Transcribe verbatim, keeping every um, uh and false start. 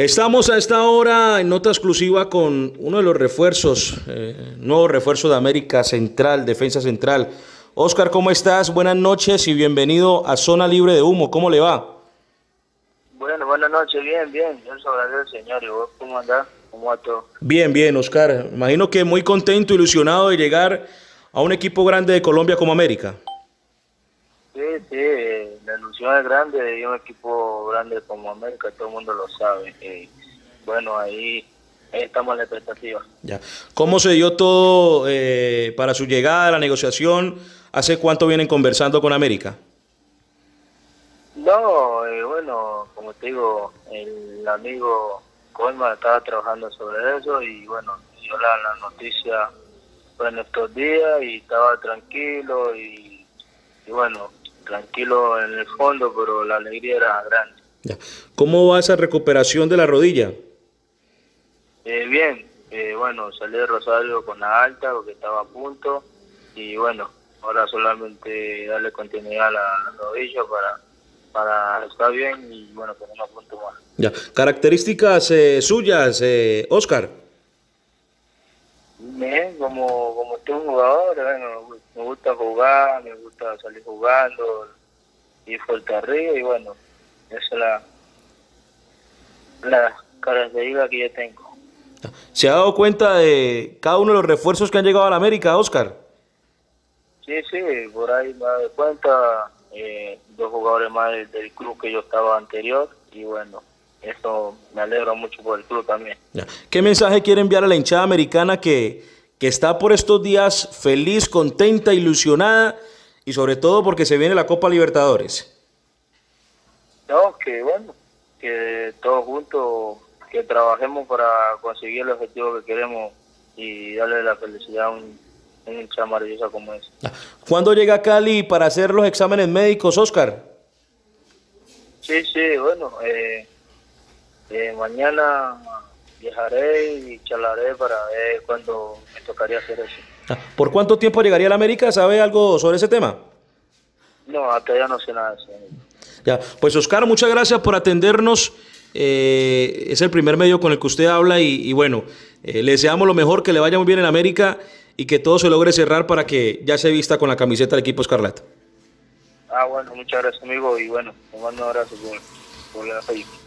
Estamos a esta hora en nota exclusiva con uno de los refuerzos, eh, nuevo refuerzo de América Central, Defensa Central. Oscar, ¿cómo estás? Buenas noches y bienvenido a Zona Libre de Humo. ¿Cómo le va? Bueno, buenas noches, bien, bien. Yo soy el señor. ¿Y vos cómo andás? ¿Cómo va todo? Bien, bien, Oscar. Imagino que muy contento, ilusionado de llegar a un equipo grande de Colombia como América. Sí, sí, eh, la ilusión es grande y un equipo grande como América, todo el mundo lo sabe. Eh, bueno, ahí, ahí estamos en la expectativa. Ya. ¿Cómo se dio todo eh, para su llegada, la negociación? ¿Hace cuánto vienen conversando con América? No, eh, bueno, como te digo, el amigo Colma estaba trabajando sobre eso y bueno, dio la, la noticia en estos días y estaba tranquilo y, y bueno, tranquilo en el fondo, pero la alegría era grande. Ya. ¿Cómo va esa recuperación de la rodilla? Eh, bien, eh, bueno, salí de Rosario con la alta porque estaba a punto y bueno, ahora solamente darle continuidad a la, a la rodilla para, para estar bien y bueno, con unos puntos más. Ya. ¿Características eh, suyas, eh, Oscar? Bien, como, como tú un jugador, bueno, me gusta jugar, me gusta salir jugando, ir fuerte arriba y bueno, esa es la, la característica que yo tengo. ¿Se ha dado cuenta de cada uno de los refuerzos que han llegado a la América, Oscar? Sí, sí, por ahí me doy cuenta, eh, dos jugadores más del, del club que yo estaba anterior y bueno, eso me alegra mucho por el club también. Ya. ¿Qué mensaje quiere enviar a la hinchada americana que, que está por estos días feliz, contenta, ilusionada y sobre todo porque se viene la Copa Libertadores? No, que bueno, que todos juntos, que trabajemos para conseguir el objetivo que queremos y darle la felicidad a un, un hincha maravillosa como ese. ¿Cuándo llega a Cali para hacer los exámenes médicos, Oscar? Sí, sí, bueno, eh, eh, mañana viajaré y charlaré para ver cuándo me tocaría hacer eso. ¿Por cuánto tiempo llegaría a la América? ¿Sabe algo sobre ese tema? No, hasta ya no sé nada de eso. Ya, pues Oscar, muchas gracias por atendernos. Eh, es el primer medio con el que usted habla y, y bueno, eh, le deseamos lo mejor, que le vaya muy bien en América y que todo se logre cerrar para que ya se vista con la camiseta del equipo Escarlata. Ah, bueno, muchas gracias, amigo, y bueno, te mando un abrazo por, por la fe.